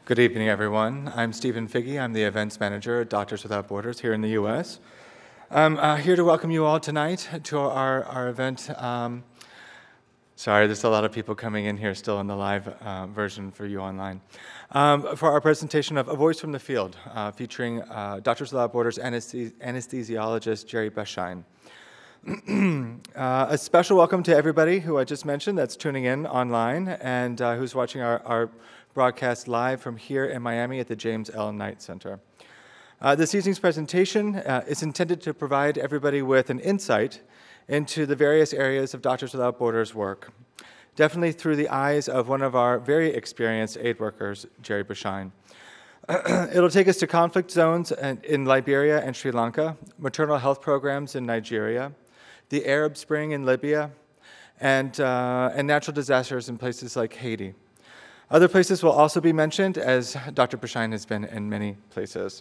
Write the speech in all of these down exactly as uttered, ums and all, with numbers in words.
Good evening, everyone. I'm Stephen Figge. I'm the events manager at Doctors Without Borders here in the U S. I'm uh, here to welcome you all tonight to our, our event. Um, sorry, there's a lot of people coming in here still in the live uh, version for you online. Um, for our presentation of A Voice from the Field, uh, featuring uh, Doctors Without Borders anesthes anesthesiologist Gerry Bashein. uh, a special welcome to everybody who I just mentioned that's tuning in online and uh, who's watching our, our broadcast live from here in Miami at the James L. Knight Center. Uh, this evening's presentation uh, is intended to provide everybody with an insight into the various areas of Doctors Without Borders work, definitely through the eyes of one of our very experienced aid workers, Gerry Bashein. It'll take us to conflict zones in Liberia and Sri Lanka, maternal health programs in Nigeria, the Arab Spring in Libya, and, uh, and natural disasters in places like Haiti. Other places will also be mentioned, as Doctor Bashein has been in many places.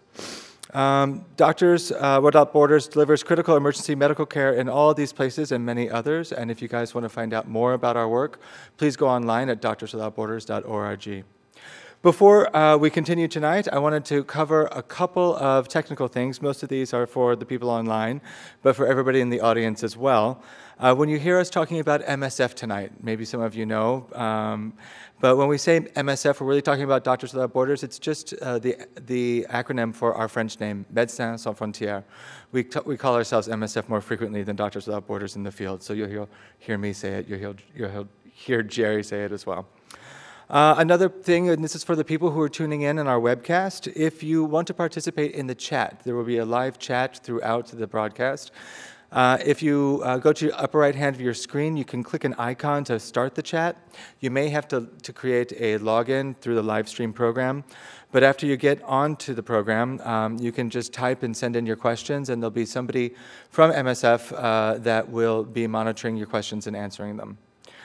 Um, Doctors uh, Without Borders delivers critical emergency medical care in all of these places and many others, and if you guys want to find out more about our work, please go online at doctors without borders dot org. Before uh, we continue tonight, I wanted to cover a couple of technical things. Most of these are for the people online, but for everybody in the audience as well. Uh, when you hear us talking about M S F tonight, maybe some of you know, um, but when we say M S F, we're really talking about Doctors Without Borders. It's just uh, the, the acronym for our French name, Médecins Sans Frontières. We, we call ourselves M S F more frequently than Doctors Without Borders in the field, so you'll hear, hear me say it, you'll hear, you'll hear Gerry say it as well. Uh, another thing, and this is for the people who are tuning in on our webcast, if you want to participate in the chat, there will be a live chat throughout the broadcast. Uh, if you uh, go to the upper right hand of your screen, you can click an icon to start the chat. You may have to, to create a login through the live stream program, but after you get onto the program, um, you can just type and send in your questions, and there'll be somebody from M S F uh, that will be monitoring your questions and answering them.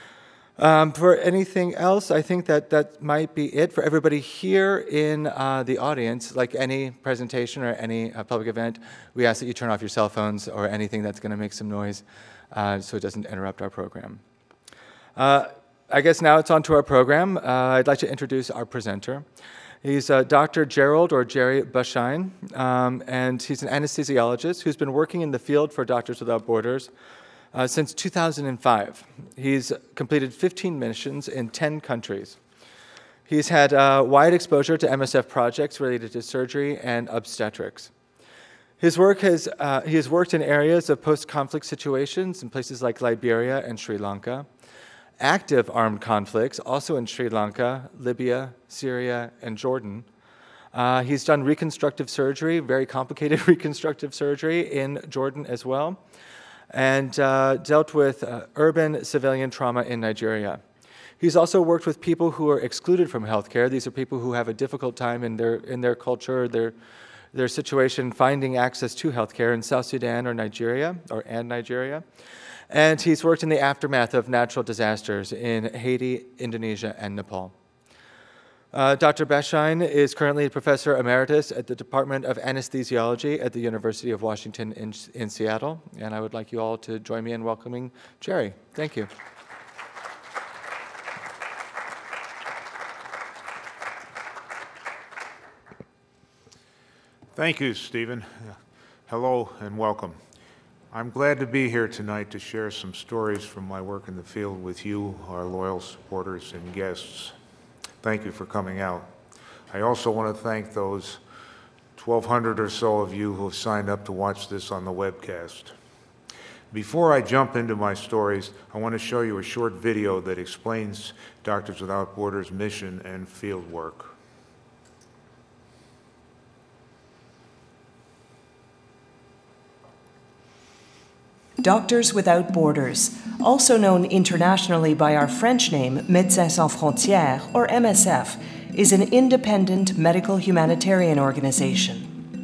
Um, for anything else, I think that that might be it. For everybody here in uh, the audience, like any presentation or any uh, public event, we ask that you turn off your cell phones or anything that's going to make some noise uh, so it doesn't interrupt our program. Uh, I guess now it's on to our program. Uh, I'd like to introduce our presenter. He's uh, Doctor Gerald or Gerry Bashein, um, and he's an anesthesiologist who's been working in the field for Doctors Without Borders Uh, since two thousand five. He's completed fifteen missions in ten countries. He's had uh, wide exposure to M S F projects related to surgery and obstetrics. His work has, uh, he has worked in areas of post-conflict situations in places like Liberia and Sri Lanka, active armed conflicts, also in Sri Lanka, Libya, Syria, and Jordan. Uh, he's done reconstructive surgery, very complicated reconstructive surgery in Jordan as well, and uh, dealt with uh, urban civilian trauma in Nigeria. He's also worked with people who are excluded from healthcare. These are people who have a difficult time in their, in their culture, their, their situation, finding access to healthcare in South Sudan or Nigeria, or and Nigeria. And he's worked in the aftermath of natural disasters in Haiti, Indonesia, and Nepal. Uh, Doctor Bashein is currently a professor emeritus at the Department of Anesthesiology at the University of Washington in, in Seattle, and I would like you all to join me in welcoming Gerry. Thank you. Thank you, Stephen. Hello and welcome. I'm glad to be here tonight to share some stories from my work in the field with you, our loyal supporters and guests. Thank you for coming out. I also want to thank those twelve hundred or so of you who have signed up to watch this on the webcast. Before I jump into my stories, I want to show you a short video that explains Doctors Without Borders' mission and field work. Doctors Without Borders, also known internationally by our French name, Médecins Sans Frontières, or M S F, is an independent medical humanitarian organization.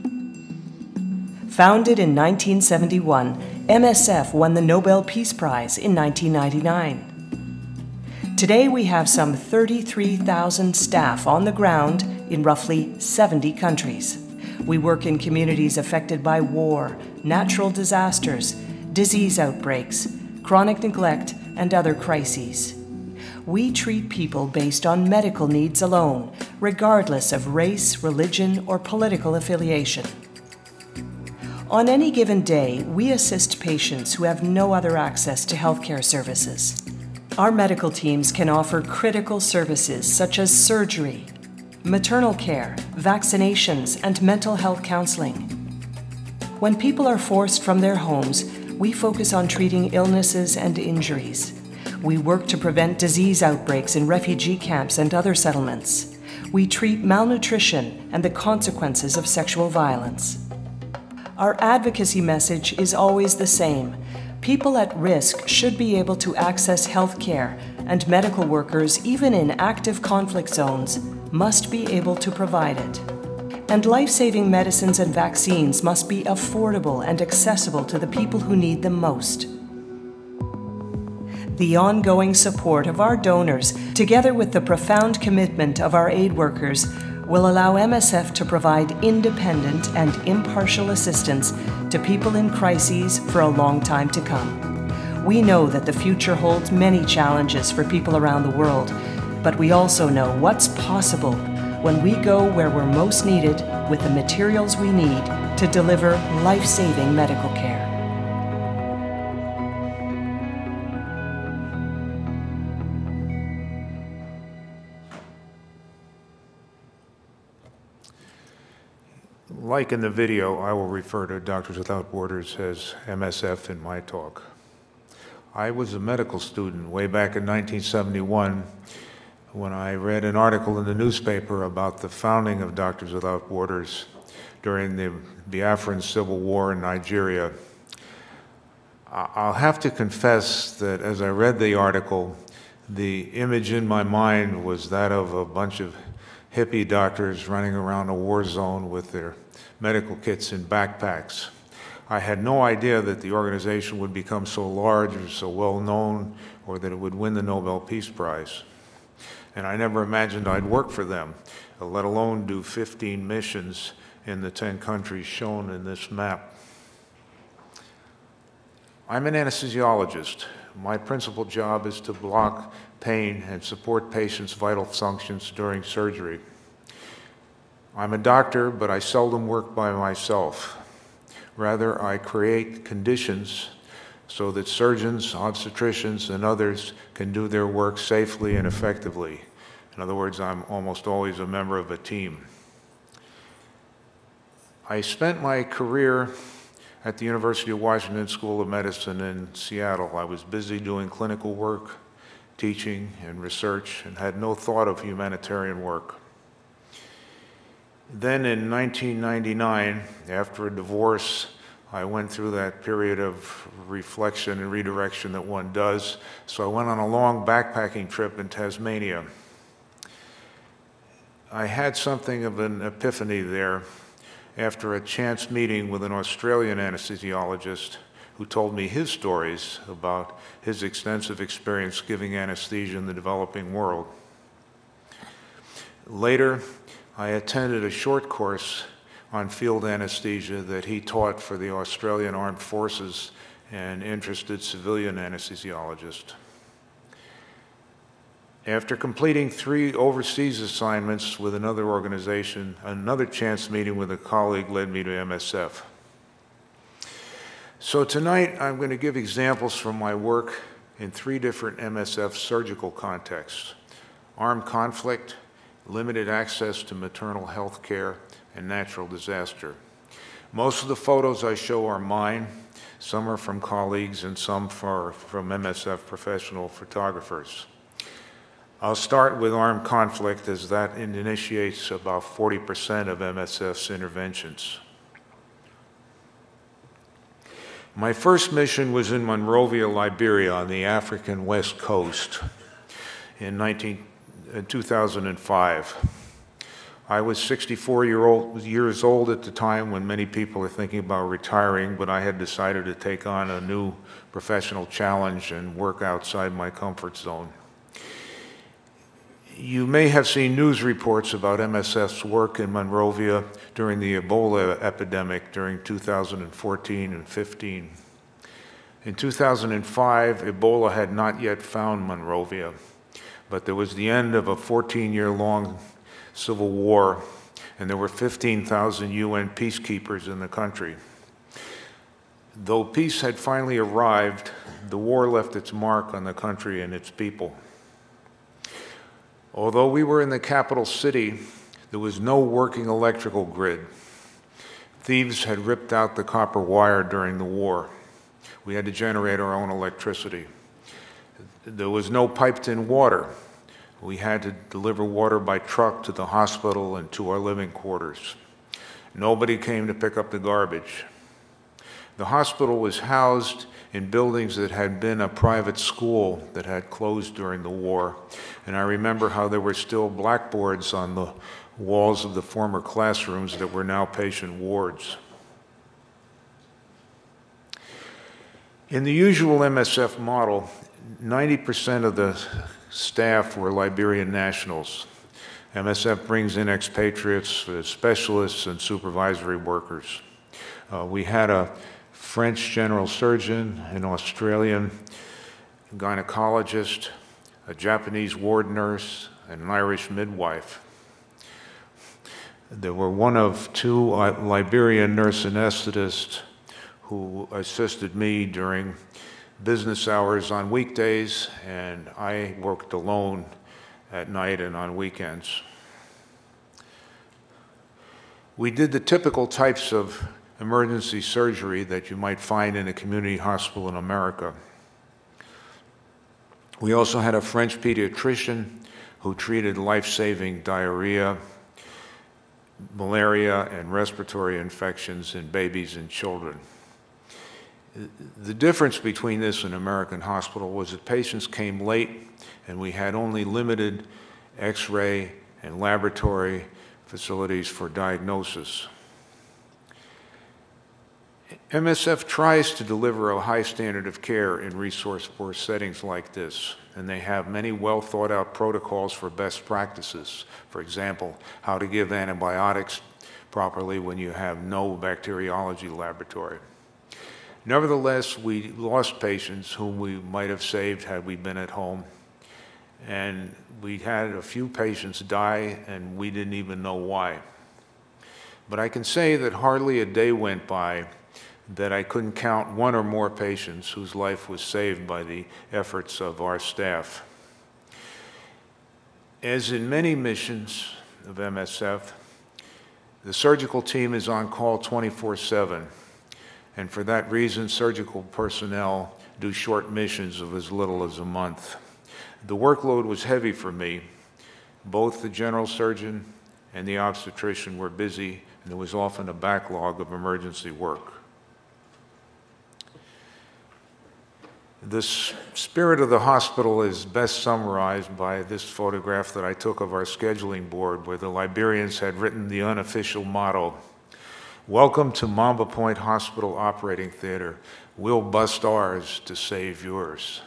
Founded in nineteen seventy-one, M S F won the Nobel Peace Prize in nineteen ninety-nine. Today we have some thirty-three thousand staff on the ground in roughly seventy countries. We work in communities affected by war, natural disasters, disease outbreaks, chronic neglect, and other crises. We treat people based on medical needs alone, regardless of race, religion, or political affiliation. On any given day, we assist patients who have no other access to healthcare services. Our medical teams can offer critical services such as surgery, maternal care, vaccinations, and mental health counseling. When people are forced from their homes, we focus on treating illnesses and injuries. We work to prevent disease outbreaks in refugee camps and other settlements. We treat malnutrition and the consequences of sexual violence. Our advocacy message is always the same. People at risk should be able to access health care, and medical workers, even in active conflict zones, must be able to provide it. And life-saving medicines and vaccines must be affordable and accessible to the people who need them most. The ongoing support of our donors, together with the profound commitment of our aid workers, will allow M S F to provide independent and impartial assistance to people in crises for a long time to come. We know that the future holds many challenges for people around the world, but we also know what's possible when we go where we're most needed with the materials we need to deliver life-saving medical care. Like in the video, I will refer to Doctors Without Borders as M S F in my talk. I was a medical student way back in nineteen seventy-one when I read an article in the newspaper about the founding of Doctors Without Borders during the Biafran Civil War in Nigeria. I'll have to confess that as I read the article, the image in my mind was that of a bunch of hippie doctors running around a war zone with their medical kits in backpacks. I had no idea that the organization would become so large or so well known, or that it would win the Nobel Peace Prize. And I never imagined I'd work for them, let alone do fifteen missions in the ten countries shown in this map. I'm an anesthesiologist. My principal job is to block pain and support patients' vital functions during surgery. I'm a doctor, but I seldom work by myself. Rather, I create conditions so that surgeons, obstetricians, and others can do their work safely and effectively. In other words, I'm almost always a member of a team. I spent my career at the University of Washington School of Medicine in Seattle. I was busy doing clinical work, teaching, and research, and had no thought of humanitarian work. Then in nineteen ninety-nine, after a divorce, I went through that period of reflection and redirection that one does. So I went on a long backpacking trip in Tasmania. I had something of an epiphany there after a chance meeting with an Australian anesthesiologist who told me his stories about his extensive experience giving anesthesia in the developing world. Later, I attended a short course on field anesthesia that he taught for the Australian Armed Forces and interested civilian anesthesiologists. After completing three overseas assignments with another organization, another chance meeting with a colleague led me to M S F. So tonight, I'm going to give examples from my work in three different M S F surgical contexts: armed conflict, limited access to maternal health care, and natural disaster. Most of the photos I show are mine. Some are from colleagues and some are from M S F professional photographers. I'll start with armed conflict, as that initiates about forty percent of M S F's interventions. My first mission was in Monrovia, Liberia, on the African West Coast in two thousand five. I was sixty-four year old, years old at the time when many people are thinking about retiring, but I had decided to take on a new professional challenge and work outside my comfort zone. You may have seen news reports about M S F's work in Monrovia during the Ebola epidemic during two thousand fourteen and fifteen. In two thousand five, Ebola had not yet found Monrovia, but there was the end of a fourteen-year-long civil war, and there were fifteen thousand U N peacekeepers in the country. Though peace had finally arrived, the war left its mark on the country and its people. Although we were in the capital city, there was no working electrical grid. Thieves had ripped out the copper wire during the war. We had to generate our own electricity. There was no piped-in water. We had to deliver water by truck to the hospital and to our living quarters. Nobody came to pick up the garbage. The hospital was housed in buildings that had been a private school that had closed during the war. And I remember how there were still blackboards on the walls of the former classrooms that were now patient wards. In the usual M S F model, ninety percent of the staff were Liberian nationals. M S F brings in expatriates, uh, specialists, and supervisory workers. Uh, we had a French general surgeon, an Australian gynecologist, a Japanese ward nurse, and an Irish midwife. There were one of two Liberian nurse anesthetists who assisted me during business hours on weekdays, and I worked alone at night and on weekends. We did the typical types of emergency surgery that you might find in a community hospital in America. We also had a French pediatrician who treated life-saving diarrhea, malaria, and respiratory infections in babies and children. The difference between this and American hospital was that patients came late and we had only limited X-ray and laboratory facilities for diagnosis. M S F tries to deliver a high standard of care in resource-poor settings like this, and they have many well-thought-out protocols for best practices. For example, how to give antibiotics properly when you have no bacteriology laboratory. Nevertheless, we lost patients whom we might have saved had we been at home, and we had a few patients die, and we didn't even know why. But I can say that hardly a day went by that I couldn't count one or more patients whose life was saved by the efforts of our staff. As in many missions of M S F, the surgical team is on call twenty-four seven, and for that reason, surgical personnel do short missions of as little as a month. The workload was heavy for me. Both the general surgeon and the obstetrician were busy, and there was often a backlog of emergency work. The spirit of the hospital is best summarized by this photograph that I took of our scheduling board, where the Liberians had written the unofficial motto, "Welcome to Mamba Point Hospital Operating Theater. We'll bust ours to save yours."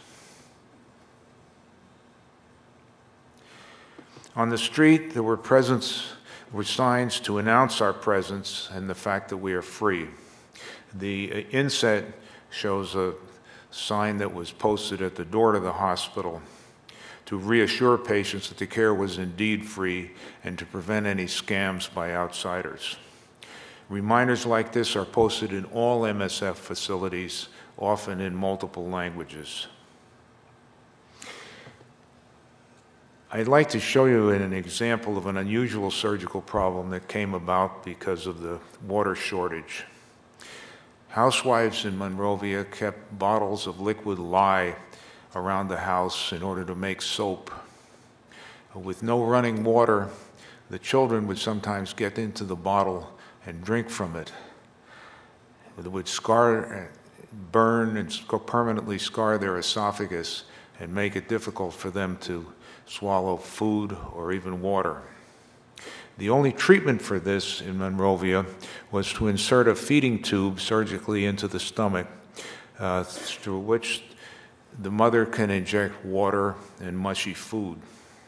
On the street, there were presents, were signs to announce our presence and the fact that we are free. The inset shows a sign that was posted at the door to the hospital to reassure patients that the care was indeed free and to prevent any scams by outsiders. Reminders like this are posted in all M S F facilities, often in multiple languages. I'd like to show you an example of an unusual surgical problem that came about because of the water shortage. Housewives in Monrovia kept bottles of liquid lye around the house in order to make soap. With no running water, the children would sometimes get into the bottle and drink from it. It would scar, burn, and permanently scar their esophagus and make it difficult for them to swallow food or even water. The only treatment for this in Monrovia was to insert a feeding tube surgically into the stomach, uh, through which the mother can inject water and mushy food.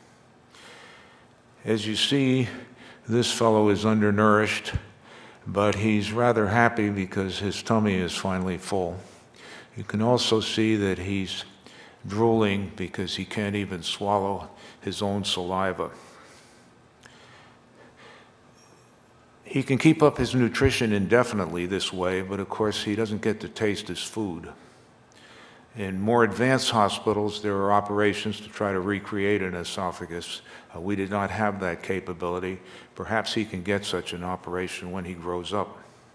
As you see, this fellow is undernourished, but he's rather happy because his tummy is finally full. You can also see that he's drooling because he can't even swallow his own saliva. He can keep up his nutrition indefinitely this way, but of course he doesn't get to taste his food. In more advanced hospitals, there are operations to try to recreate an esophagus. Uh, we did not have that capability. Perhaps he can get such an operation when he grows up.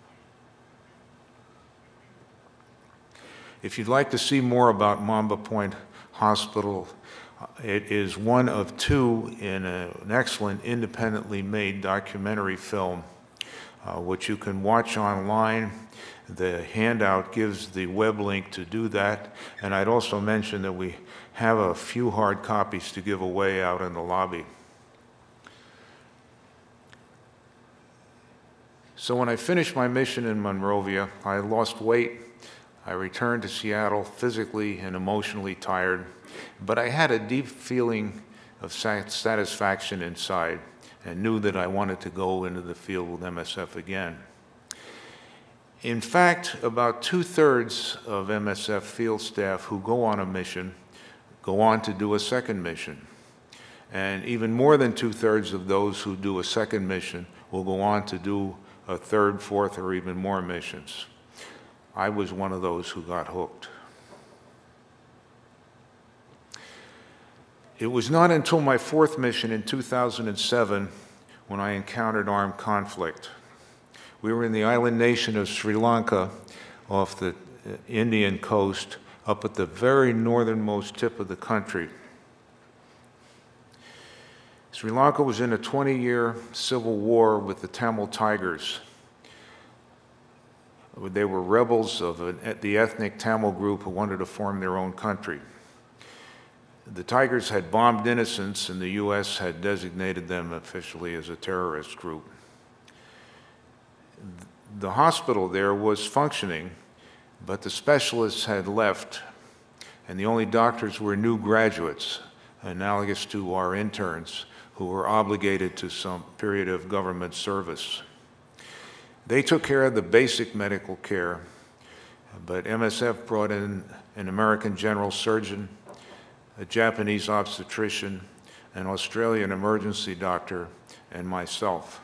If you'd like to see more about Mamba Point Hospital, it is one of two in a, an excellent independently made documentary film, uh, which you can watch online. The handout gives the web link to do that, and I'd also mention that we have a few hard copies to give away out in the lobby. So when I finished my mission in Monrovia, I lost weight. I returned to Seattle physically and emotionally tired, but I had a deep feeling of satisfaction inside and knew that I wanted to go into the field with M S F again. In fact, about two-thirds of M S F field staff who go on a mission go on to do a second mission. And even more than two-thirds of those who do a second mission will go on to do a third, fourth, or even more missions. I was one of those who got hooked. It was not until my fourth mission in two thousand seven when I encountered armed conflict. We were in the island nation of Sri Lanka off the Indian coast, up at the very northernmost tip of the country. Sri Lanka was in a twenty-year civil war with the Tamil Tigers. They were rebels of an, the ethnic Tamil group who wanted to form their own country. The Tigers had bombed innocents, and the U S had designated them officially as a terrorist group. The hospital there was functioning, but the specialists had left, and the only doctors were new graduates, analogous to our interns, who were obligated to some period of government service. They took care of the basic medical care, but M S F brought in an American general surgeon, a Japanese obstetrician, an Australian emergency doctor, and myself.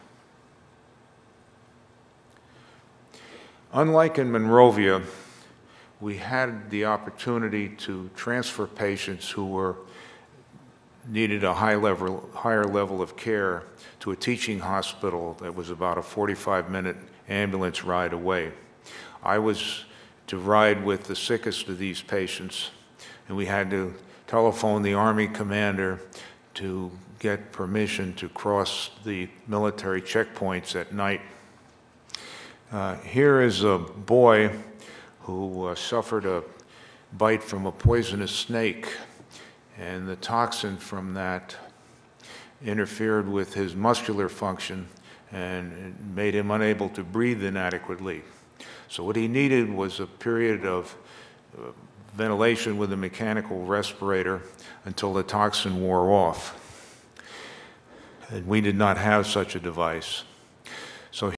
Unlike in Monrovia, we had the opportunity to transfer patients who were needed a high level, higher level of care to a teaching hospital that was about a forty-five minute ambulance ride away. I was to ride with the sickest of these patients, and we had to telephone the Army commander to get permission to cross the military checkpoints at night. Uh, here is a boy who uh, suffered a bite from a poisonous snake, and the toxin from that interfered with his muscular function and it made him unable to breathe inadequately. So what he needed was a period of uh, ventilation with a mechanical respirator until the toxin wore off. And we did not have such a device. So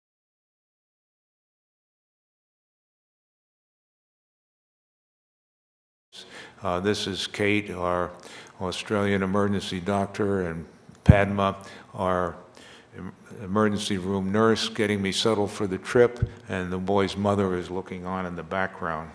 uh, this is Kate, our Australian emergency doctor, and Padma, our emergency room nurse, getting me settled for the trip, and the boy's mother is looking on in the background.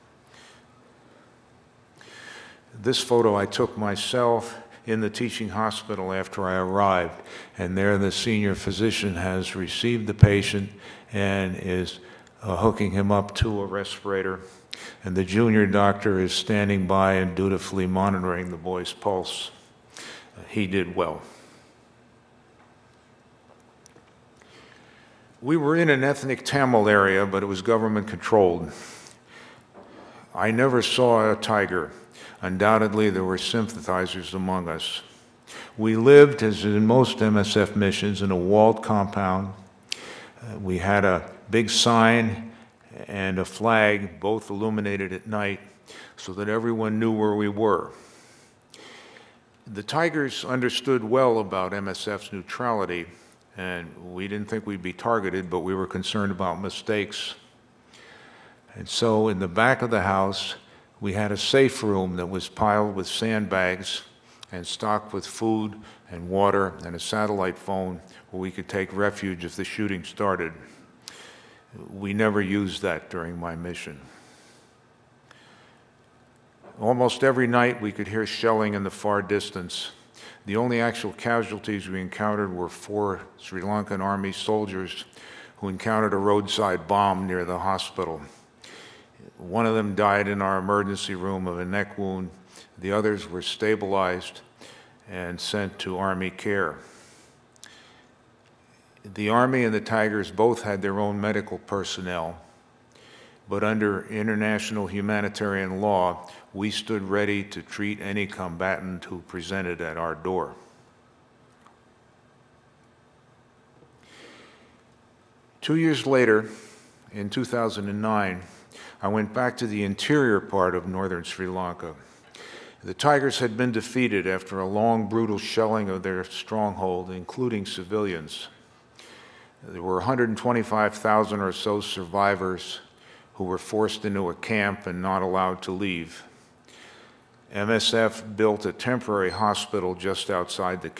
This photo I took myself in the teaching hospital after I arrived, and there the senior physician has received the patient and is uh, hooking him up to a respirator, and the junior doctor is standing by and dutifully monitoring the boy's pulse. Uh, he did well. We were in an ethnic Tamil area, but it was government controlled. I never saw a tiger. Undoubtedly, there were sympathizers among us. We lived, as in most M S F missions, in a walled compound. Uh, we had a big sign and a flag, both illuminated at night, so that everyone knew where we were. The Tigers understood well about M S F's neutrality, and we didn't think we'd be targeted, but we were concerned about mistakes. And so in the back of the house, We had a safe room that was piled with sandbags and stocked with food and water and a satellite phone where we could take refuge if the shooting started. We never used that during my mission. Almost every night we could hear shelling in the far distance. The only actual casualties we encountered were four Sri Lankan Army soldiers who encountered a roadside bomb near the hospital. One of them died in our emergency room of a neck wound. The others were stabilized and sent to Army care. The Army and the Tigers both had their own medical personnel, but under international humanitarian law, we stood ready to treat any combatant who presented at our door. Two years later, in two thousand nine, I went back to the interior part of northern Sri Lanka. The Tigers had been defeated after a long, brutal shelling of their stronghold, including civilians. There were one hundred twenty-five thousand or so survivors who were forced into a camp and not allowed to leave. M S F built a temporary hospital just outside the camp.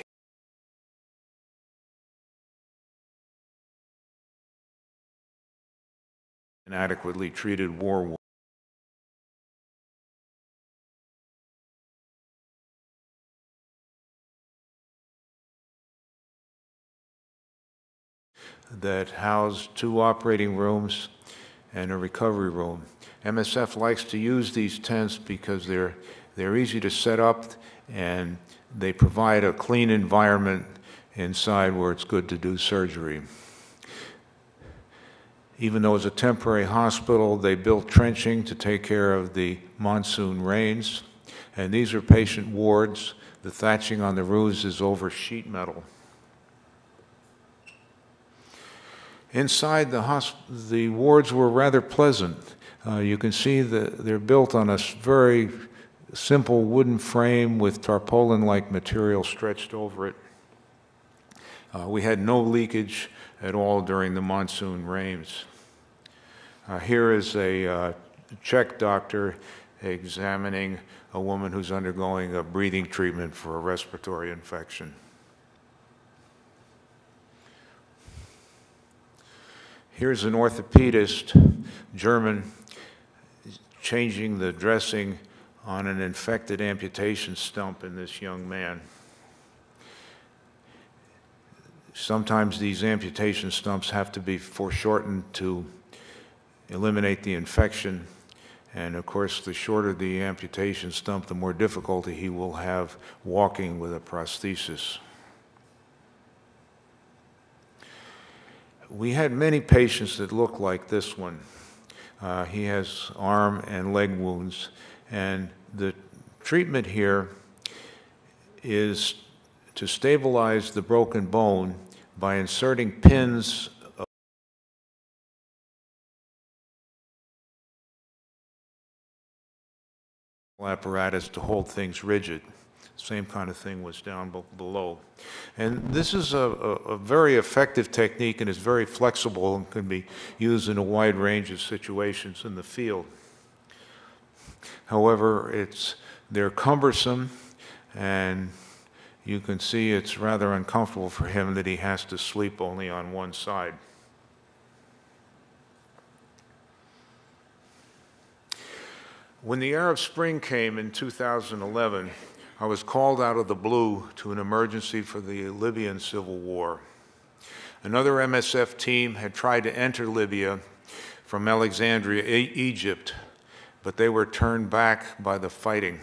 Inadequately treated war wounded. That housed two operating rooms and a recovery room. M S F likes to use these tents because they're, they're easy to set up and they provide a clean environment inside where it's good to do surgery. Even though it's a temporary hospital, they built trenching to take care of the monsoon rains. And these are patient wards. The thatching on the roofs is over sheet metal. Inside the hospital, the wards were rather pleasant. Uh, you can see that they're built on a very simple wooden frame with tarpaulin-like material stretched over it. Uh, we had no leakage at all during the monsoon rains. Uh, here is a uh, Czech doctor examining a woman who's undergoing a breathing treatment for a respiratory infection. Here's an orthopedist, German, changing the dressing on an infected amputation stump in this young man. Sometimes these amputation stumps have to be foreshortened to eliminate the infection. And of course, the shorter the amputation stump, the more difficulty he will have walking with a prosthesis. We had many patients that looked like this one. Uh, he has arm and leg wounds. And the treatment here is to stabilize the broken bone by inserting pins of apparatus to hold things rigid. Same kind of thing was down below. And this is a, a, a very effective technique and is very flexible and can be used in a wide range of situations in the field. However, it's, they're cumbersome, and you can see it's rather uncomfortable for him that he has to sleep only on one side. When the Arab Spring came in two thousand eleven, I was called out of the blue to an emergency for the Libyan civil war. Another M S F team had tried to enter Libya from Alexandria, Egypt, but they were turned back by the fighting.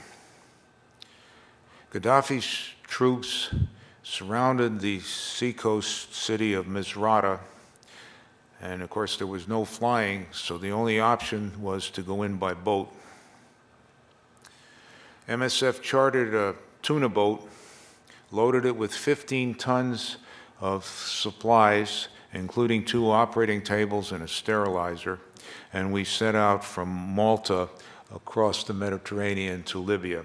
Gaddafi's troops surrounded the seacoast city of Misrata, and of course there was no flying, so the only option was to go in by boat. M S F chartered a tuna boat, loaded it with fifteen tons of supplies, including two operating tables and a sterilizer, and we set out from Malta across the Mediterranean to Libya.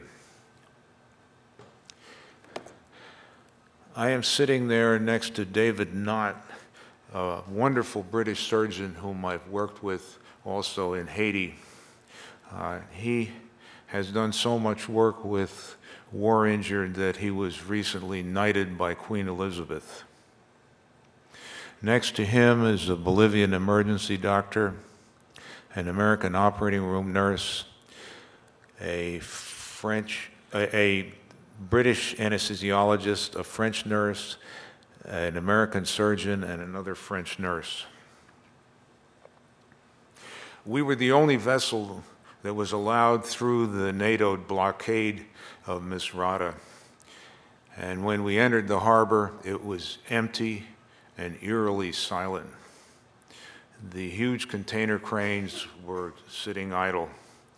I am sitting there next to David Knott, a wonderful British surgeon whom I've worked with also in Haiti. Uh, he has done so much work with war injured that he was recently knighted by Queen Elizabeth. Next to him is a Bolivian emergency doctor, an American operating room nurse, a French, a, a British anesthesiologist, a French nurse, an American surgeon, and another French nurse. We were the only vessel that was allowed through the NATO blockade of Misrata. And when we entered the harbor, it was empty and eerily silent. The huge container cranes were sitting idle.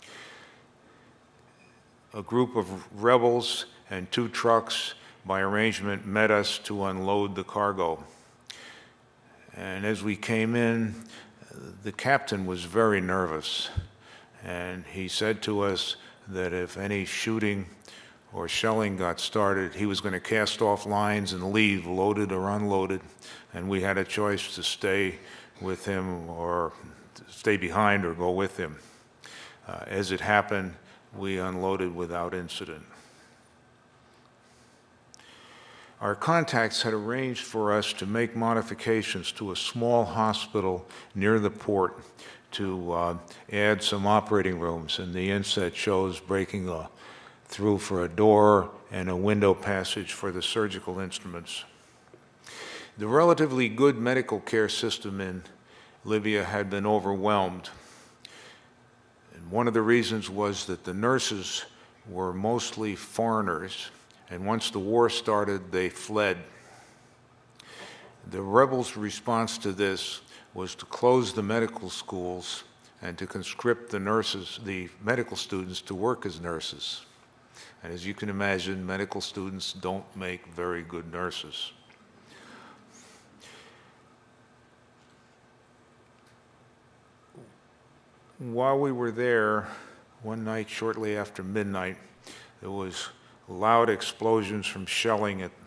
A group of rebels and two trucks by arrangement met us to unload the cargo. And as we came in, the captain was very nervous. And he said to us that if any shooting or shelling got started, he was going to cast off lines and leave, loaded or unloaded, and we had a choice to stay with him or stay behind or go with him. Uh, as it happened, we unloaded without incident. Our contacts had arranged for us to make modifications to a small hospital near the port to uh, add some operating rooms, and the inset shows breaking a, through for a door and a window passage for the surgical instruments. The relatively good medical care system in Libya had been overwhelmed. And one of the reasons was that the nurses were mostly foreigners, and once the war started, they fled. The rebels' response to this was to close the medical schools and to conscript the nurses, the medical students, to work as nurses. And as you can imagine, medical students don't make very good nurses. While we were there, one night shortly after midnight, there was loud explosions from shelling it.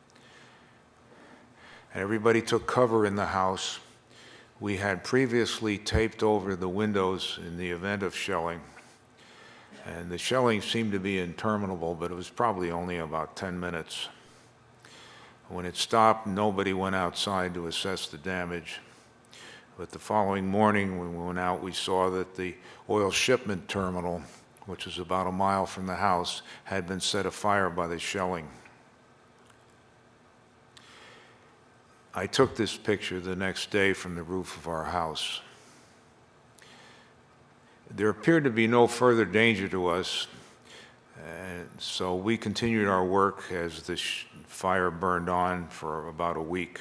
And everybody took cover in the house. We had previously taped over the windows in the event of shelling. And the shelling seemed to be interminable, but it was probably only about ten minutes. When it stopped, nobody went outside to assess the damage. But the following morning, when we went out, we saw that the oil shipment terminal, which was about a mile from the house, had been set afire by the shelling. I took this picture the next day from the roof of our house. There appeared to be no further danger to us, and so we continued our work as the fire burned on for about a week.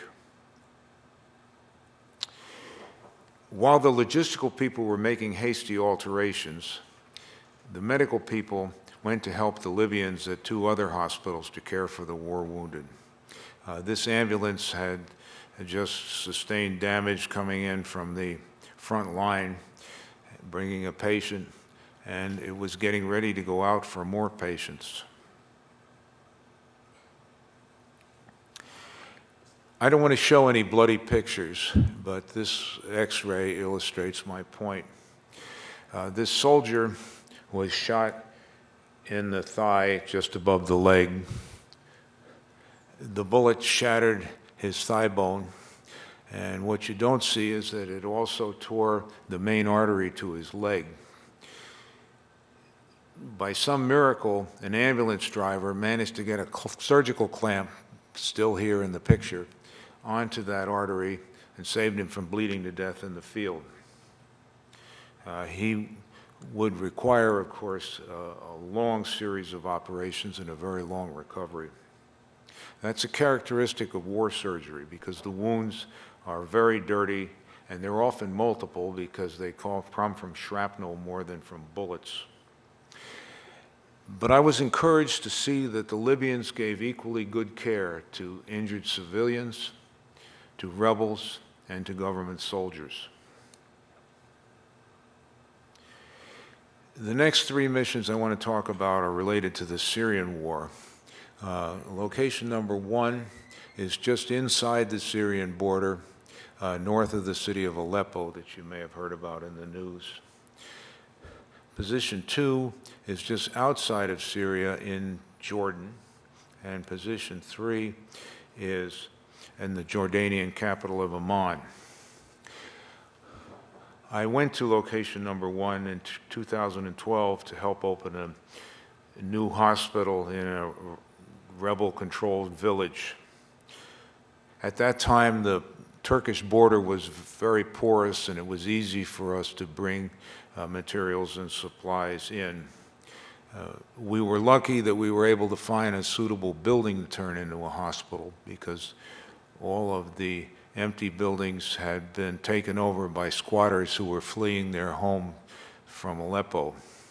While the logistical people were making hasty alterations, the medical people went to help the Libyans at two other hospitals to care for the war wounded. Uh, this ambulance had just sustained damage coming in from the front line, bringing a patient, and it was getting ready to go out for more patients. I don't want to show any bloody pictures, but this X-ray illustrates my point. Uh, this soldier was shot in the thigh just above the leg. The bullet shattered his thigh bone, and what you don't see is that it also tore the main artery to his leg. By some miracle, an ambulance driver managed to get a surgical clamp, still here in the picture, onto that artery and saved him from bleeding to death in the field. Uh, he would require, of course, uh, a long series of operations and a very long recovery. That's a characteristic of war surgery because the wounds are very dirty and they're often multiple because they come from shrapnel more than from bullets. But I was encouraged to see that the Libyans gave equally good care to injured civilians, to rebels, and to government soldiers. The next three missions I want to talk about are related to the Syrian war. Uh, location number one is just inside the Syrian border, uh, north of the city of Aleppo that you may have heard about in the news. Position two is just outside of Syria in Jordan, and position three is in the Jordanian capital of Amman. I went to location number one in two thousand twelve to help open a, a new hospital in a rebel-controlled village. At that time, the Turkish border was very porous, and it was easy for us to bring uh, materials and supplies in. Uh, we were lucky that we were able to find a suitable building to turn into a hospital, because all of the empty buildings had been taken over by squatters who were fleeing their home from Aleppo.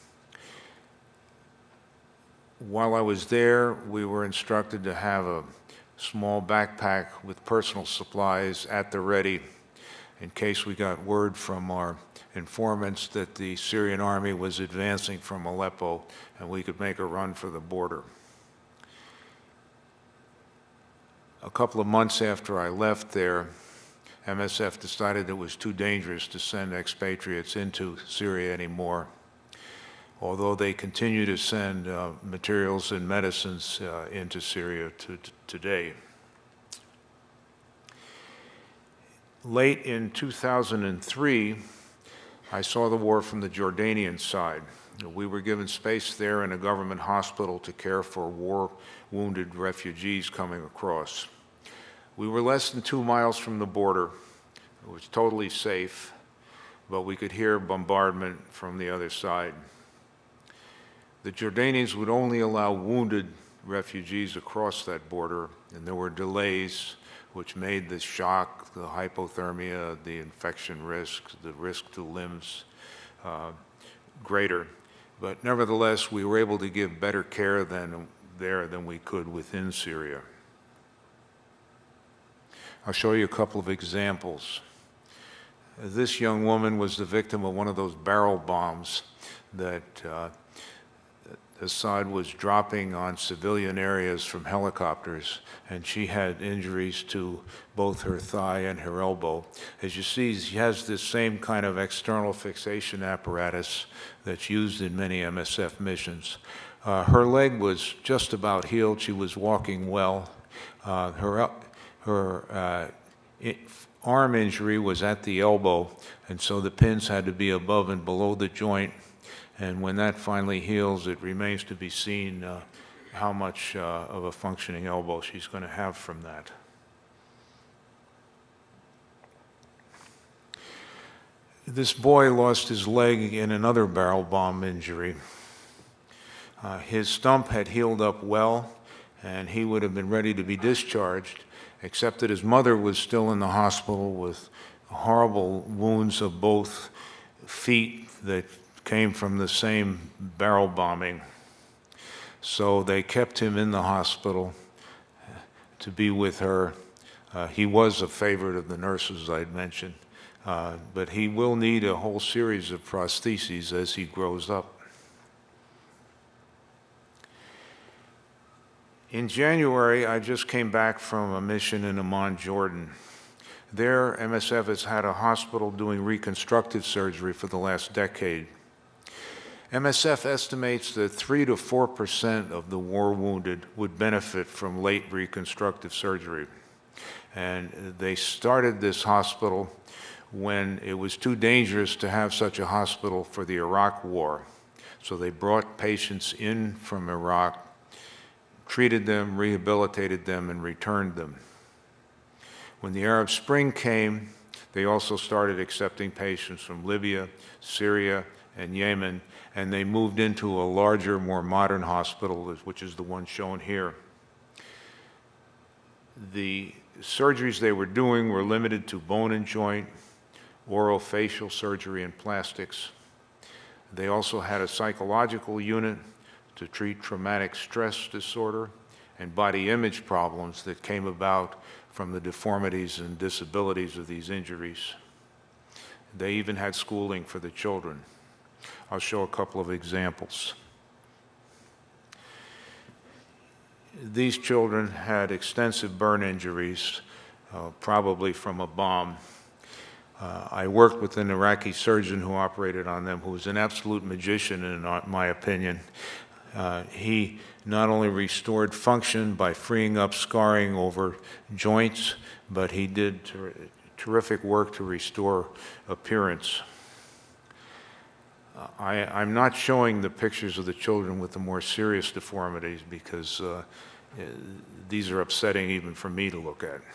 While I was there, we were instructed to have a small backpack with personal supplies at the ready in case we got word from our informants that the Syrian army was advancing from Aleppo and we could make a run for the border. A couple of months after I left there, M S F decided it was too dangerous to send expatriates into Syria anymore, although they continue to send uh, materials and medicines uh, into Syria to, to today. Late in two thousand three, I saw the war from the Jordanian side. We were given space there in a government hospital to care for war-wounded refugees coming across. We were less than two miles from the border. It was totally safe, but we could hear bombardment from the other side. The Jordanians would only allow wounded refugees across that border, and there were delays which made the shock, the hypothermia, the infection risk, the risk to limbs uh, greater. But nevertheless, we were able to give better care than there than we could within Syria. I'll show you a couple of examples. This young woman was the victim of one of those barrel bombs that uh, Assad was dropping on civilian areas from helicopters, and she had injuries to both her thigh and her elbow. As you see, she has this same kind of external fixation apparatus that's used in many M S F missions. Uh, her leg was just about healed. She was walking well. Uh, her her uh, it, arm injury was at the elbow, and so the pins had to be above and below the joint. And when that finally heals, it remains to be seen uh, how much uh, of a functioning elbow she's going to have from that. This boy lost his leg in another barrel bomb injury. Uh, his stump had healed up well, and he would have been ready to be discharged, except that his mother was still in the hospital with horrible wounds of both feet that came from the same barrel bombing. So they kept him in the hospital to be with her. Uh, he was a favorite of the nurses I'd mentioned, uh, but he will need a whole series of prostheses as he grows up. In January, I just came back from a mission in Amman, Jordan. There, M S F has had a hospital doing reconstructive surgery for the last decade. M S F estimates that three to four percent of the war wounded would benefit from late reconstructive surgery. And they started this hospital when it was too dangerous to have such a hospital for the Iraq War. So they brought patients in from Iraq, treated them, rehabilitated them, and returned them. When the Arab Spring came, they also started accepting patients from Libya, Syria, and Yemen, and they moved into a larger, more modern hospital, which is the one shown here. The surgeries they were doing were limited to bone and joint, orofacial surgery, and plastics. They also had a psychological unit to treat traumatic stress disorder and body image problems that came about from the deformities and disabilities of these injuries. They even had schooling for the children. I'll show a couple of examples. These children had extensive burn injuries, uh, probably from a bomb. Uh, I worked with an Iraqi surgeon who operated on them, who was an absolute magician, in my opinion. Uh, he not only restored function by freeing up scarring over joints, but he did ter terrific work to restore appearance. Uh, I, I'm not showing the pictures of the children with the more serious deformities because uh, these are upsetting even for me to look at.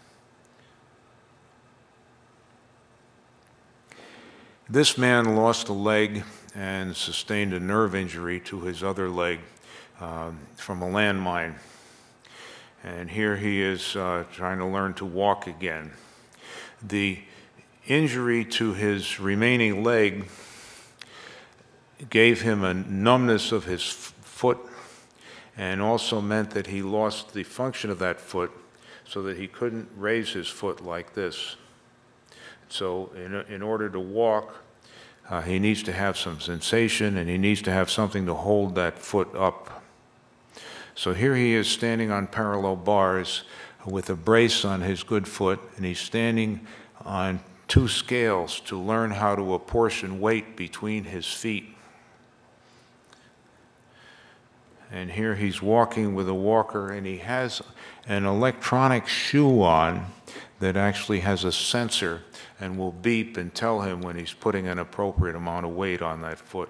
This man lost a leg and sustained a nerve injury to his other leg um, from a landmine. And here he is uh, trying to learn to walk again. The injury to his remaining leg gave him a numbness of his foot and also meant that he lost the function of that foot so that he couldn't raise his foot like this. So in, in order to walk, uh, he needs to have some sensation and he needs to have something to hold that foot up. So here he is standing on parallel bars with a brace on his good foot, and he's standing on two scales to learn how to apportion weight between his feet. And here he's walking with a walker, and he has an electronic shoe on that actually has a sensor and will beep and tell him when he's putting an appropriate amount of weight on that foot.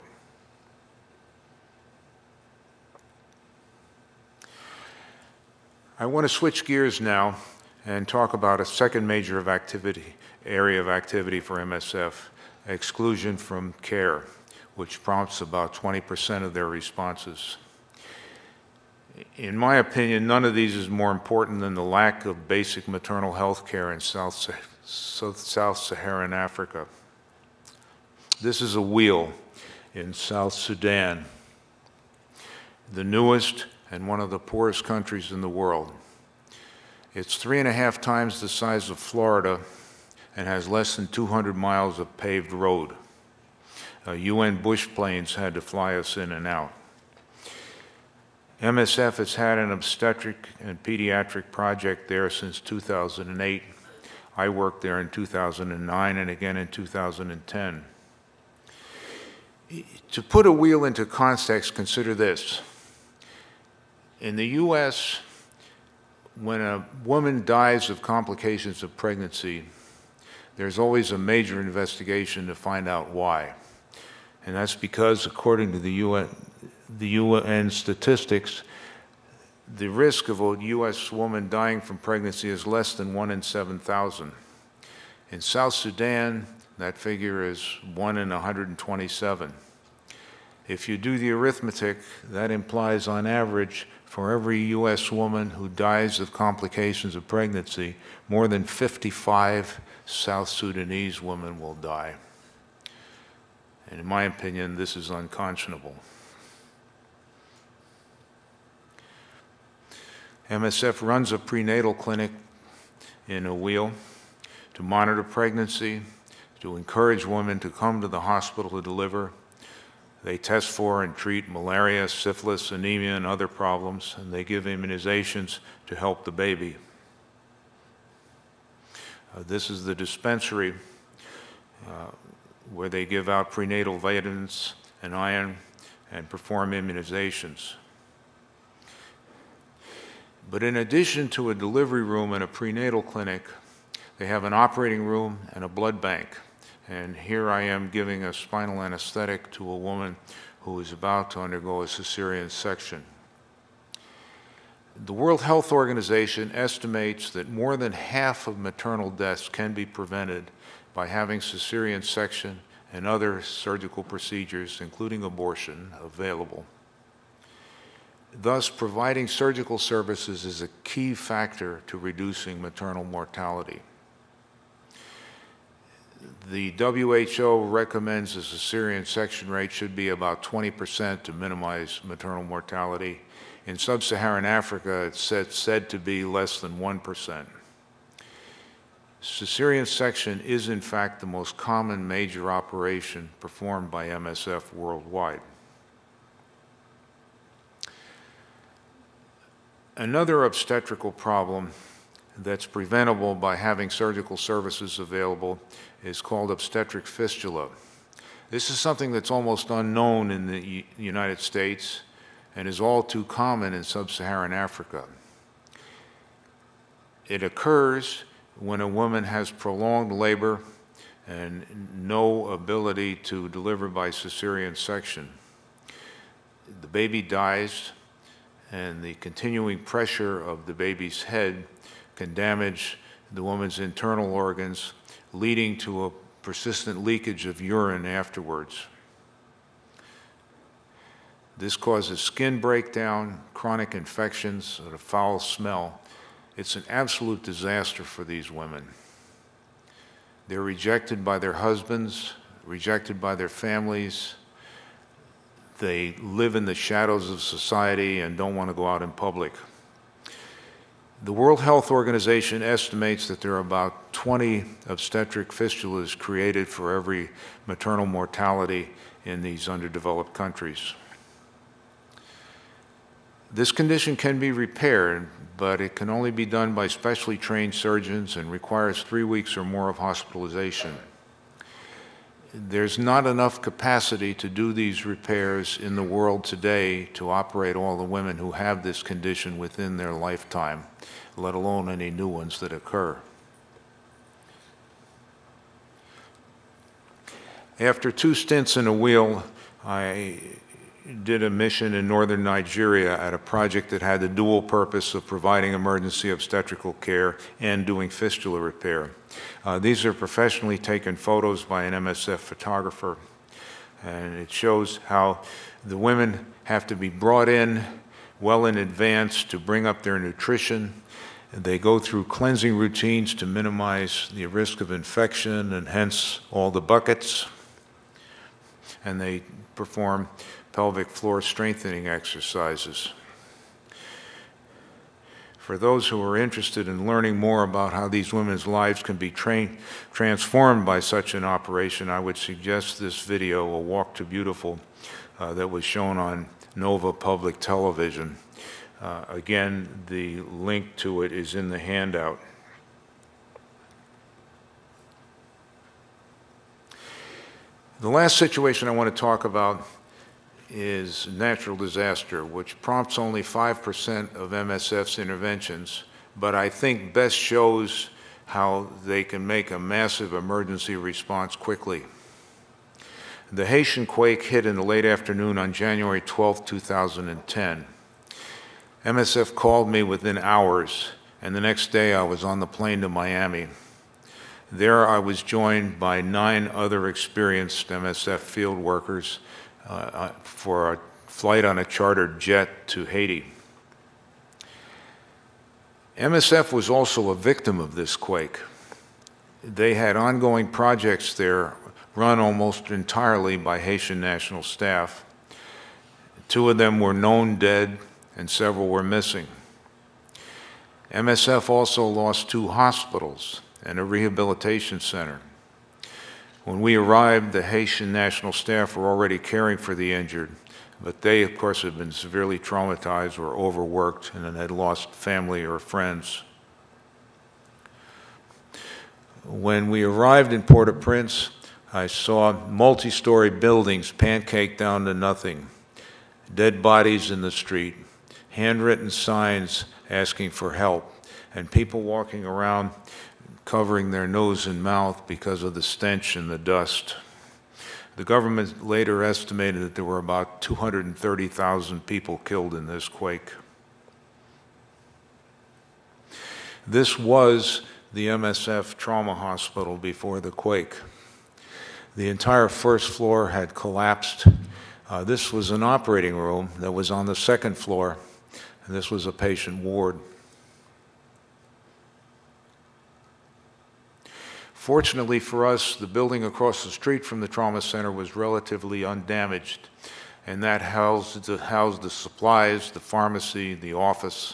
I want to switch gears now and talk about a second major of activity, area of activity for M S F, exclusion from care, which prompts about twenty percent of their responses. In my opinion, none of these is more important than the lack of basic maternal health care in South, South Saharan Africa. This is a wheel in South Sudan, the newest and one of the poorest countries in the world. It's three and a half times the size of Florida and has less than two hundred miles of paved road. Uh, U N bush planes had to fly us in and out. M S F has had an obstetric and pediatric project there since two thousand eight. I worked there in two thousand nine and again in two thousand ten. To put a wheel into context, consider this. In the U S, when a woman dies of complications of pregnancy, there's always a major investigation to find out why. And that's because, according to the U N, the U N statistics, the risk of a U S woman dying from pregnancy is less than one in seven thousand. In South Sudan, that figure is one in one hundred twenty-seven. If you do the arithmetic, that implies on average, for every U S woman who dies of complications of pregnancy, more than fifty-five South Sudanese women will die. And in my opinion, this is unconscionable. M S F runs a prenatal clinic in a wheel to monitor pregnancy, to encourage women to come to the hospital to deliver. They test for and treat malaria, syphilis, anemia, and other problems, and they give immunizations to help the baby. Uh, this is the dispensary uh, where they give out prenatal vitamins and iron and perform immunizations. But in addition to a delivery room and a prenatal clinic, they have an operating room and a blood bank. And here I am giving a spinal anesthetic to a woman who is about to undergo a cesarean section. The World Health Organization estimates that more than half of maternal deaths can be prevented by having cesarean section and other surgical procedures, including abortion, available. Thus, providing surgical services is a key factor to reducing maternal mortality. The W H O recommends the cesarean section rate should be about twenty percent to minimize maternal mortality. In sub-Saharan Africa, it's said, said to be less than one percent. Cesarean section is, in fact, the most common major operation performed by M S F worldwide. Another obstetrical problem that's preventable by having surgical services available is called obstetric fistula. This is something that's almost unknown in the U- United States and is all too common in sub-Saharan Africa. It occurs when a woman has prolonged labor and no ability to deliver by cesarean section. The baby dies, and the continuing pressure of the baby's head can damage the woman's internal organs, leading to a persistent leakage of urine afterwards. This causes skin breakdown, chronic infections, and a foul smell. It's an absolute disaster for these women. They're rejected by their husbands, rejected by their families. They live in the shadows of society and don't want to go out in public. The World Health Organization estimates that there are about twenty obstetric fistulas created for every maternal mortality in these underdeveloped countries. This condition can be repaired, but it can only be done by specially trained surgeons and requires three weeks or more of hospitalization. There's not enough capacity to do these repairs in the world today to operate all the women who have this condition within their lifetime, let alone any new ones that occur. After two stints in a wheel, I did a mission in northern Nigeria at a project that had the dual purpose of providing emergency obstetrical care and doing fistula repair. Uh, these are professionally taken photos by an M S F photographer, and it shows how the women have to be brought in well in advance to bring up their nutrition. They go through cleansing routines to minimize the risk of infection and hence all the buckets, and they perform pelvic floor strengthening exercises. For those who are interested in learning more about how these women's lives can be trained, transformed by such an operation, I would suggest this video, A Walk to Beautiful, uh, that was shown on Nova Public Television. Uh, again, the link to it is in the handout. The last situation I want to talk about is natural disaster, which prompts only five percent of M S F's interventions, but I think best shows how they can make a massive emergency response quickly. The Haitian quake hit in the late afternoon on January twelfth, two thousand ten. M S F called me within hours, and the next day I was on the plane to Miami. There I was joined by nine other experienced M S F field workers Uh, for a flight on a chartered jet to Haiti. M S F was also a victim of this quake. They had ongoing projects there run almost entirely by Haitian national staff. Two of them were known dead and several were missing. M S F also lost two hospitals and a rehabilitation center. When we arrived, the Haitian national staff were already caring for the injured, but they, of course, had been severely traumatized or overworked and had lost family or friends. When we arrived in Port-au-Prince, I saw multi-story buildings pancaked down to nothing, dead bodies in the street, handwritten signs asking for help, and people walking around covering their nose and mouth because of the stench and the dust. The government later estimated that there were about two hundred thirty thousand people killed in this quake. This was the M S F trauma hospital before the quake. The entire first floor had collapsed. Uh, this was an operating room that was on the second floor, and this was a patient ward. Fortunately for us, the building across the street from the trauma center was relatively undamaged, and that housed the, housed the supplies, the pharmacy, the office.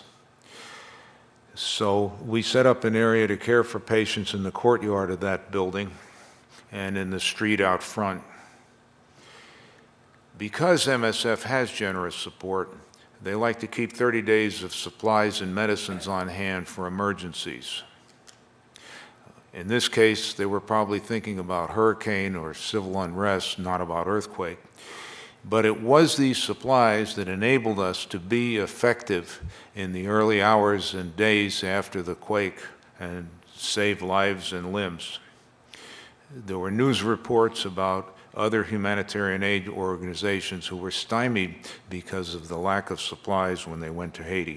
So we set up an area to care for patients in the courtyard of that building and in the street out front. Because M S F has generous support, They like to keep thirty days of supplies and medicines on hand for emergencies. In this case, they were probably thinking about hurricane or civil unrest, not about earthquake. But it was these supplies that enabled us to be effective in the early hours and days after the quake and save lives and limbs. There were news reports about other humanitarian aid organizations who were stymied because of the lack of supplies when they went to Haiti.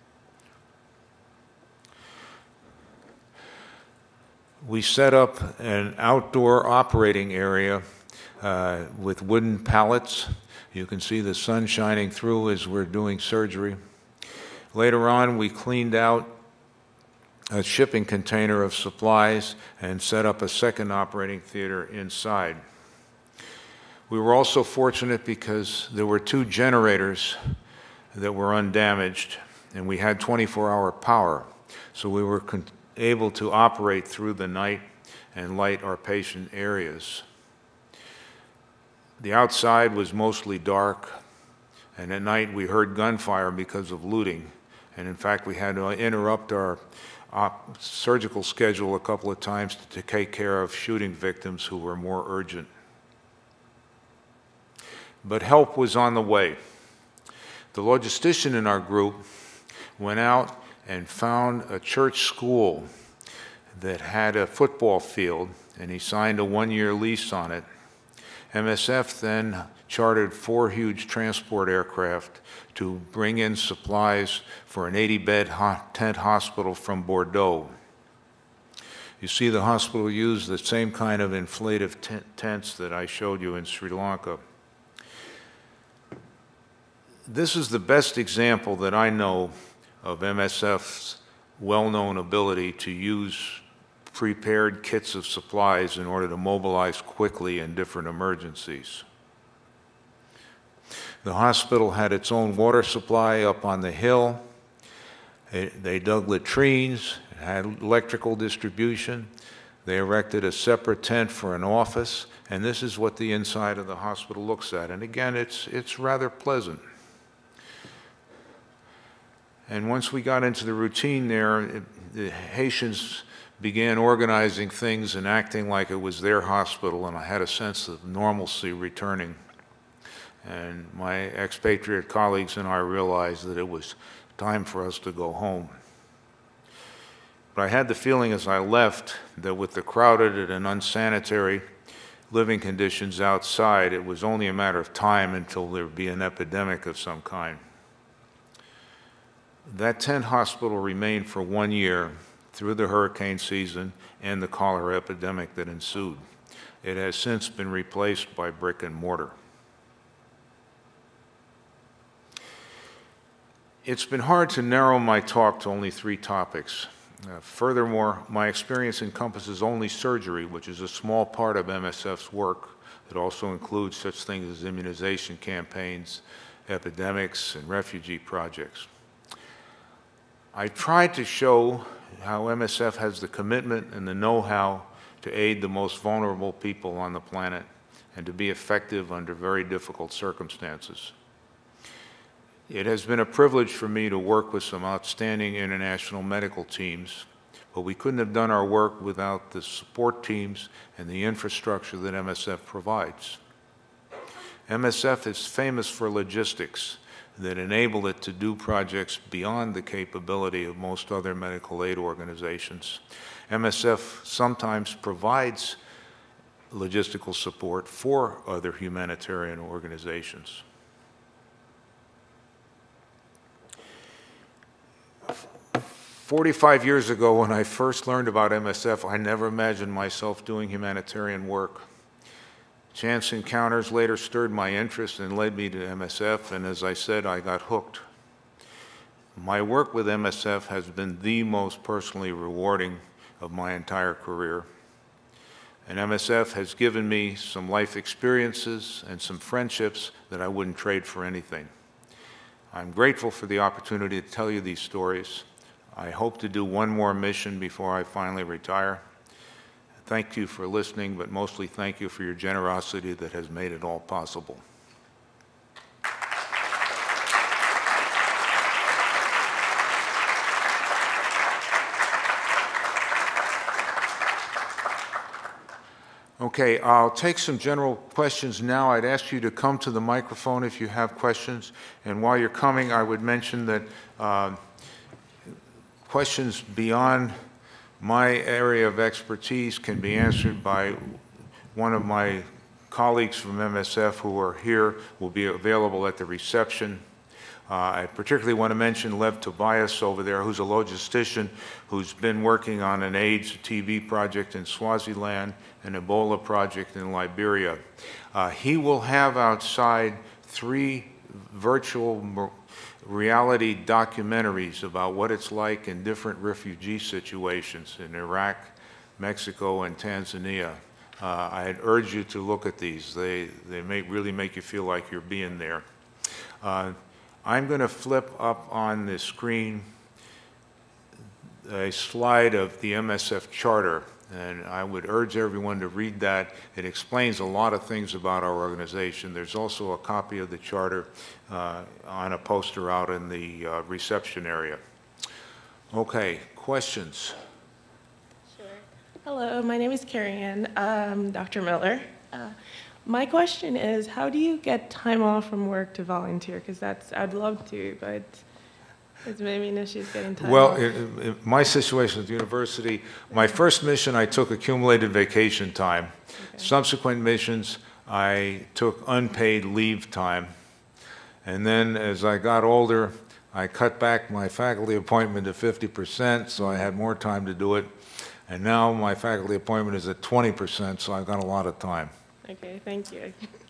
We set up an outdoor operating area uh, with wooden pallets. You can see the sun shining through as we're doing surgery. Later on, we cleaned out a shipping container of supplies and set up a second operating theater inside. We were also fortunate because there were two generators that were undamaged, and we had twenty-four hour power. So we were able to operate through the night and light our patient areas. The outside was mostly dark, and at night we heard gunfire because of looting. And in fact, we had to interrupt our op surgical schedule a couple of times to take care of shooting victims who were more urgent. But help was on the way. The logistician in our group went out and found a church school that had a football field, and he signed a one-year lease on it. M S F then chartered four huge transport aircraft to bring in supplies for an eighty bed ho tent hospital from Bordeaux. You see the hospital used the same kind of inflative tents that I showed you in Sri Lanka. This is the best example that I know of M S F's well-known ability to use prepared kits of supplies in order to mobilize quickly in different emergencies. The hospital had its own water supply up on the hill. It, they dug latrines, had electrical distribution. They erected a separate tent for an office, and this is what the inside of the hospital looks at. And again, it's, it's rather pleasant. And once we got into the routine there, it, the Haitians began organizing things and acting like it was their hospital, and I had a sense of normalcy returning. And my expatriate colleagues and I realized that it was time for us to go home. But I had the feeling as I left that with the crowded and unsanitary living conditions outside, it was only a matter of time until there would be an epidemic of some kind. That tent hospital remained for one year through the hurricane season and the cholera epidemic that ensued. It has since been replaced by brick and mortar. It's been hard to narrow my talk to only three topics. Uh, furthermore, my experience encompasses only surgery, which is a small part of M S F's work. It also includes such things as immunization campaigns, epidemics, and refugee projects. I tried to show how M S F has the commitment and the know-how to aid the most vulnerable people on the planet and to be effective under very difficult circumstances. It has been a privilege for me to work with some outstanding international medical teams, but we couldn't have done our work without the support teams and the infrastructure that M S F provides. M S F is famous for logistics that enable it to do projects beyond the capability of most other medical aid organizations. M S F sometimes provides logistical support for other humanitarian organizations. forty-five years ago, when I first learned about M S F, I never imagined myself doing humanitarian work. Chance encounters later stirred my interest and led me to M S F, and as I said, I got hooked. My work with M S F has been the most personally rewarding of my entire career. And M S F has given me some life experiences and some friendships that I wouldn't trade for anything. I'm grateful for the opportunity to tell you these stories. I hope to do one more mission before I finally retire. Thank you for listening, but mostly thank you for your generosity that has made it all possible. Okay, I'll take some general questions now. I'd ask you to come to the microphone if you have questions. And while you're coming, I would mention that uh, questions beyond my area of expertise can be answered by one of my colleagues from M S F who are here, will be available at the reception. Uh, I particularly want to mention Lev Tobias over there, who's a logistician who's been working on an AIDS T B project in Swaziland, an Ebola project in Liberia. Uh, he will have outside three virtual reality documentaries about what it's like in different refugee situations in Iraq, Mexico, and Tanzania. Uh, I'd urge you to look at these. They, they may really make you feel like you're being there. Uh, I'm going to flip up on the screen a slide of the M S F Charter, and I would urge everyone to read that. It explains a lot of things about our organization. There's also a copy of the Charter uh, on a poster out in the uh, reception area. Okay, questions? Sure. Hello, my name is Carrie Ann. Um, Doctor Miller. Uh, My question is, how do you get time off from work to volunteer? Because that's, I'd love to, but it's maybe an issue getting time well, off. Well, in, in my situation at the university, my first mission, I took accumulated vacation time. Okay. Subsequent missions, I took unpaid leave time. And then as I got older, I cut back my faculty appointment to fifty percent, so I had more time to do it. And now my faculty appointment is at twenty percent, so I've got a lot of time. Okay, thank you.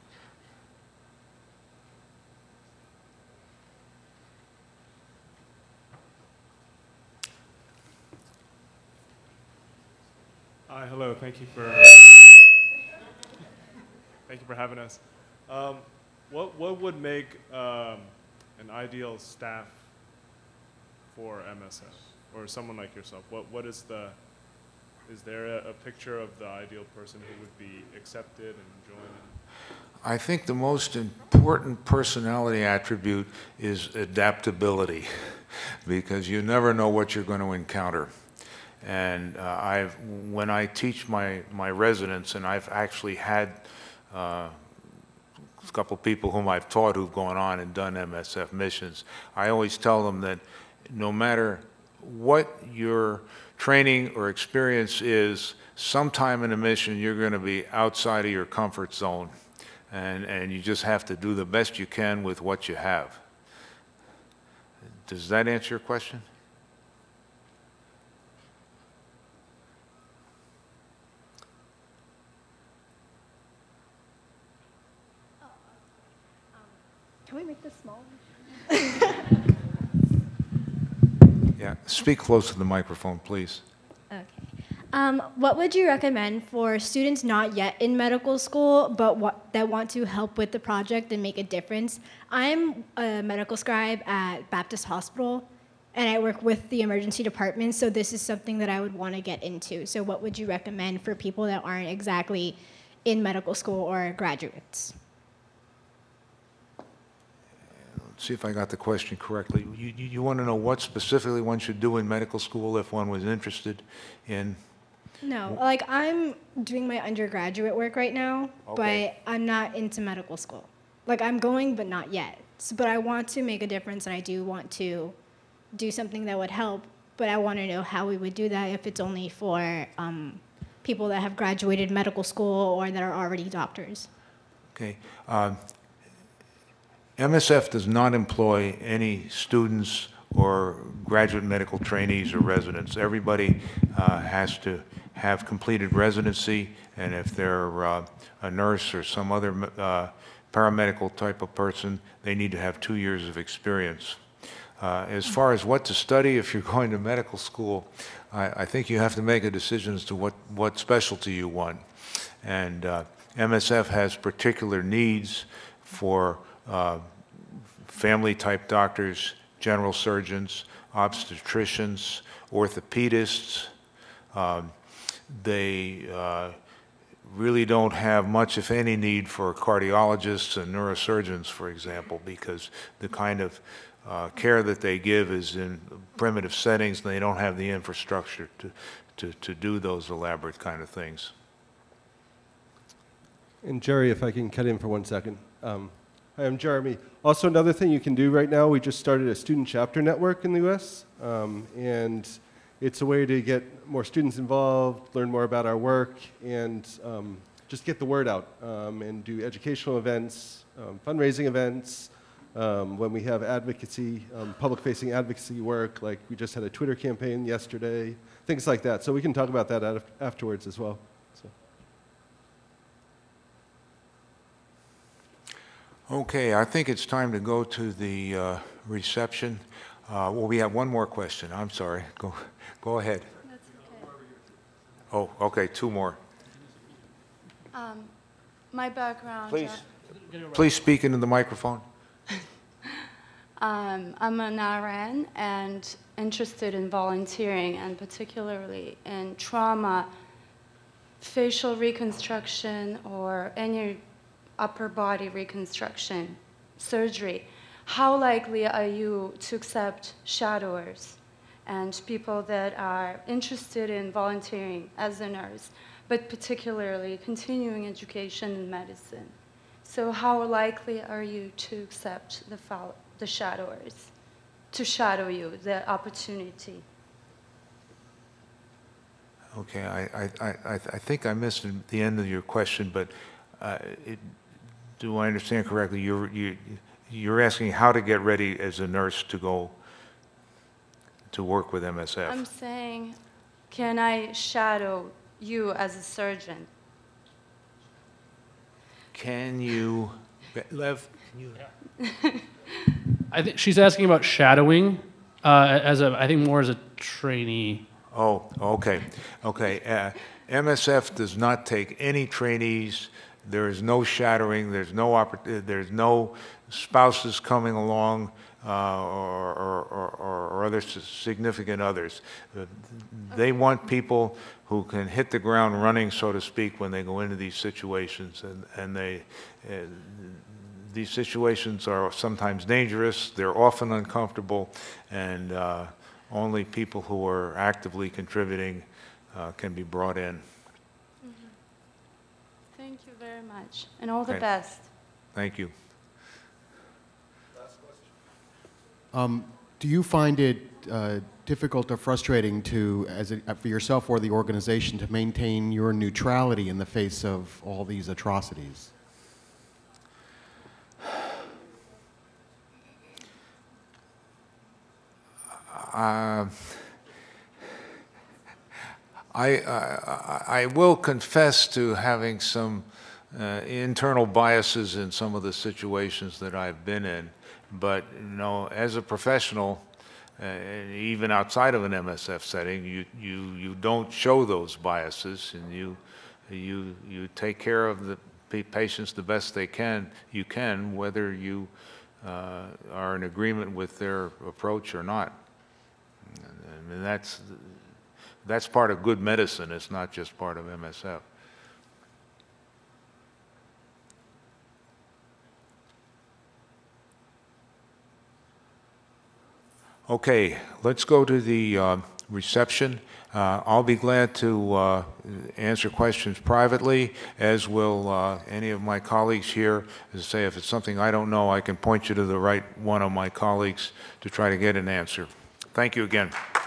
Hi, hello. Thank you for thank you for having us. Um, what what would make um, an ideal staff for M S F or someone like yourself? What what is the Is there a, a picture of the ideal person who would be accepted and joined? I think the most important personality attribute is adaptability, because you never know what you're going to encounter. And uh, I've, when I teach my, my residents, and I've actually had uh, a couple people whom I've taught who've gone on and done M S F missions, I always tell them that no matter what your training or experience is, sometime in a mission you're going to be outside of your comfort zone, and, and you just have to do the best you can with what you have. Does that answer your question? Can we make this smaller? Yeah, speak close to the microphone, please. Okay. Um, what would you recommend for students not yet in medical school, but what, that want to help with the project and make a difference? I'm a medical scribe at Baptist Hospital, and I work with the emergency department, so this is something that I would want to get into. So what would you recommend for people that aren't exactly in medical school or graduates? See if I got the question correctly. You, you, you want to know what specifically one should do in medical school if one was interested in? No, like I'm doing my undergraduate work right now, Okay. but I'm not into medical school. Like I'm going, but not yet. So, but I want to make a difference, and I do want to do something that would help, but I want to know how we would do that, if it's only for um, people that have graduated medical school or that are already doctors. Okay. Um, M S F does not employ any students or graduate medical trainees or residents. Everybody uh, has to have completed residency, and if they're uh, a nurse or some other uh, paramedical type of person, they need to have two years of experience. Uh, as far as what to study if you're going to medical school, I, I think you have to make a decision as to what, what specialty you want. And uh, M S F has particular needs for uh, family-type doctors, general surgeons, obstetricians, orthopedists. Um, they uh, really don't have much, if any, need for cardiologists and neurosurgeons, for example, because the kind of uh, care that they give is in primitive settings, and they don't have the infrastructure to, to, to do those elaborate kind of things. And Gerry, if I can cut in for one second. Um, hi, I'm Jeremy. Also, another thing you can do right now, we just started a student chapter network in the U S, um, and it's a way to get more students involved, learn more about our work, and um, just get the word out, um, and do educational events, um, fundraising events. Um, when we have advocacy, um, public-facing advocacy work, like we just had a Twitter campaign yesterday, things like that. So we can talk about that af afterwards as well. So. Okay, I think it's time to go to the uh, reception. Uh, well, we have one more question. I'm sorry. Go, go ahead. That's okay. Oh, okay, two more. Um, my background. Please, uh, please speak into the microphone. um, I'm an R N and interested in volunteering, and particularly in trauma, facial reconstruction, or any upper body reconstruction, surgery. How likely are you to accept shadowers and people that are interested in volunteering as a nurse, but particularly continuing education in medicine? So how likely are you to accept the, the shadowers, to shadow you, the opportunity? Okay, I, I, I, I think I missed the end of your question, but uh, it, do I understand correctly? You're, you, you're asking how to get ready as a nurse to go to work with M S F. I'm saying, can I shadow you as a surgeon? Can you, Lev? Can you? I think she's asking about shadowing, uh, as a, I think more as a trainee. Oh, okay, okay. Uh, M S F does not take any trainees. There is no shadowing. There's no oppor There's no spouses coming along, uh, or, or, or, or other significant others. Uh, they want people who can hit the ground running, so to speak, when they go into these situations, and and they. Uh, These situations are sometimes dangerous, they're often uncomfortable, and uh, only people who are actively contributing uh, can be brought in. Mm-hmm. Thank you very much, and all the Okay. best. Thank you. Last question. Um, do you find it uh, difficult or frustrating to, as a, for yourself or the organization, to maintain your neutrality in the face of all these atrocities? Uh, I, I, I will confess to having some uh, internal biases in some of the situations that I've been in, but you know, as a professional, uh, even outside of an M S F setting, you, you, you don't show those biases, and you, you, you take care of the patients the best they can, you can, whether you uh, are in agreement with their approach or not. I mean, that's, that's part of good medicine. It's not just part of M S F. Okay, let's go to the uh, reception. Uh, I'll be glad to uh, answer questions privately, as will uh, any of my colleagues here. As I say, if it's something I don't know, I can point you to the right one of my colleagues to try to get an answer. Thank you again.